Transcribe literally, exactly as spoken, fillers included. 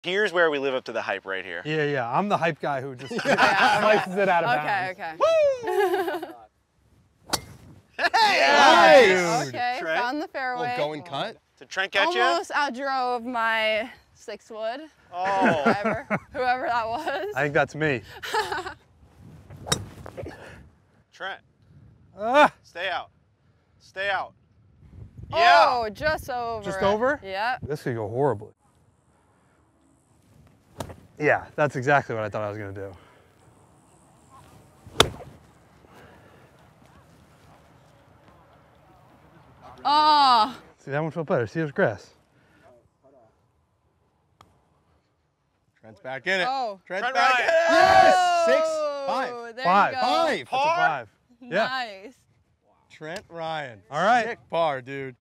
Here's where we live up to the hype right here. Yeah, yeah. I'm the hype guy who just Yeah, slices it out of okay, bounds. okay. Hey! Nice. Okay, Trent? found the fairway. Little going cut. Did Trent catch you? Almost outdrove my six wood. Oh. Whoever, whoever that was. I think that's me. Trent, Ah, stay out. Stay out. Yeah. Oh, just over. Just it. over? Yep. this could go horribly. Yeah, that's exactly what I thought I was going to do. Oh. See, that one felt better. See, it was grass. Trent's back in it. Oh. Trent's Trent back Ryan. in it. Yes! Six, Oh, five. There Five. You go. Five. That's a five. Yeah. Nice. Trent Ryan. All right. Sick par, dude.